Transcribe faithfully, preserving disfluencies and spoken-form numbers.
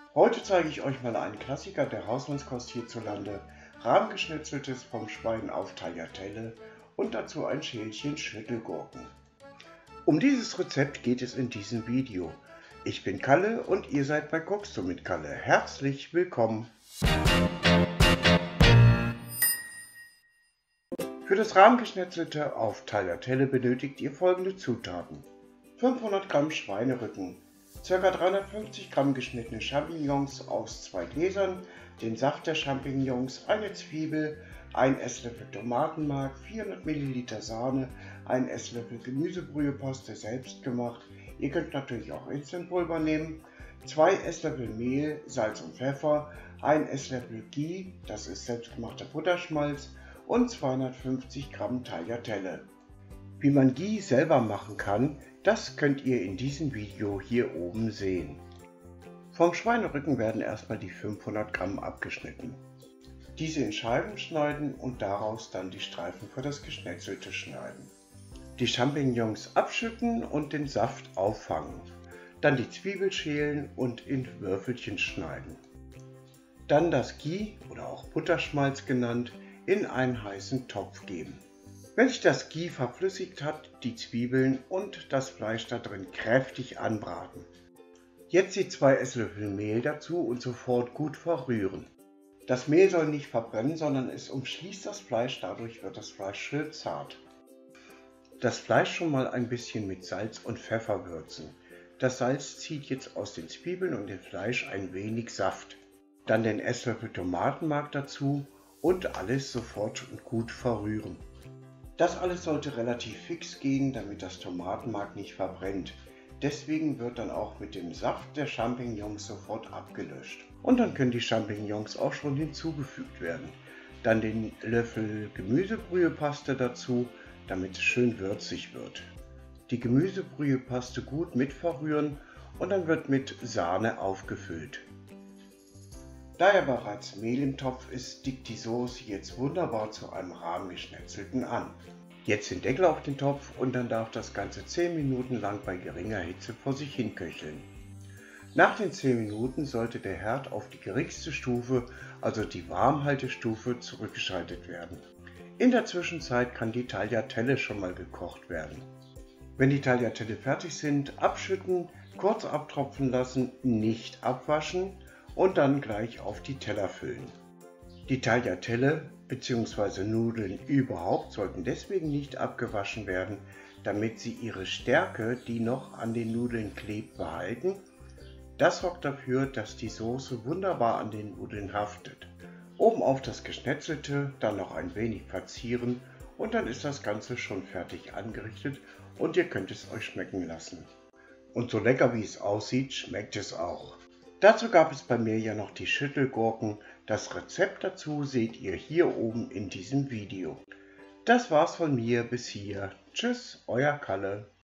Heute zeige ich euch mal einen Klassiker der Hausmannskost hierzulande, Rahmgeschnetzeltes vom Schwein auf Tagliatelle und dazu ein Schälchen Schüttelgurken. Um dieses Rezept geht es in diesem Video. Ich bin Kalle und ihr seid bei Guckst du mit Kalle. Herzlich willkommen! Für das Rahmgeschnetzelte auf Tagliatelle benötigt ihr folgende Zutaten: fünfhundert Gramm Schweinerücken, ca. dreihundertfünfzig Gramm geschnittene Champignons aus zwei Gläsern, den Saft der Champignons, eine Zwiebel, ein Esslöffel Tomatenmark, vierhundert Milliliter Sahne, ein Esslöffel Gemüsebrühepaste selbst gemacht, ihr könnt natürlich auch Instant-Pulver nehmen, zwei Esslöffel Mehl, Salz und Pfeffer, ein Esslöffel Ghee, das ist selbstgemachter Butterschmalz, und zweihundertfünfzig Gramm Tagliatelle. Wie man Ghee selber machen kann, das könnt ihr in diesem Video hier oben sehen. Vom Schweinerücken werden erstmal die fünfhundert Gramm abgeschnitten. Diese in Scheiben schneiden und daraus dann die Streifen für das Geschnetzelte schneiden. Die Champignons abschütten und den Saft auffangen. Dann die Zwiebel schälen und in Würfelchen schneiden. Dann das Ghee oder auch Butterschmalz genannt in einen heißen Topf geben. Wenn sich das Ghee verflüssigt hat, die Zwiebeln und das Fleisch da drin kräftig anbraten. Jetzt die zwei Esslöffel Mehl dazu und sofort gut verrühren. Das Mehl soll nicht verbrennen, sondern es umschließt das Fleisch, dadurch wird das Fleisch schön zart. Das Fleisch schon mal ein bisschen mit Salz und Pfeffer würzen. Das Salz zieht jetzt aus den Zwiebeln und dem Fleisch ein wenig Saft. Dann den Esslöffel Tomatenmark dazu und alles sofort gut verrühren. Das alles sollte relativ fix gehen, damit das Tomatenmark nicht verbrennt. Deswegen wird dann auch mit dem Saft der Champignons sofort abgelöscht. Und dann können die Champignons auch schon hinzugefügt werden. Dann den Löffel Gemüsebrühepaste dazu, damit es schön würzig wird. Die Gemüsebrühepaste gut mit verrühren und dann wird mit Sahne aufgefüllt. Da ja bereits Mehl im Topf ist, dickt die Soße jetzt wunderbar zu einem Rahmgeschnetzelten an. Jetzt den Deckel auf den Topf und dann darf das Ganze zehn Minuten lang bei geringer Hitze vor sich hin köcheln. Nach den zehn Minuten sollte der Herd auf die geringste Stufe, also die Warmhaltestufe, zurückgeschaltet werden. In der Zwischenzeit kann die Tagliatelle schon mal gekocht werden. Wenn die Tagliatelle fertig sind, abschütten, kurz abtropfen lassen, nicht abwaschen und dann gleich auf die Teller füllen. Die Tagliatelle bzw. Nudeln überhaupt sollten deswegen nicht abgewaschen werden, damit sie ihre Stärke, die noch an den Nudeln klebt, behalten. Das sorgt dafür, dass die Soße wunderbar an den Nudeln haftet. Oben auf das Geschnetzelte dann noch ein wenig verzieren und dann ist das Ganze schon fertig angerichtet und ihr könnt es euch schmecken lassen. Und so lecker wie es aussieht, schmeckt es auch. Dazu gab es bei mir ja noch die Schüttelgurken. Das Rezept dazu seht ihr hier oben in diesem Video. Das war's von mir bis hier. Tschüss, euer Kalle.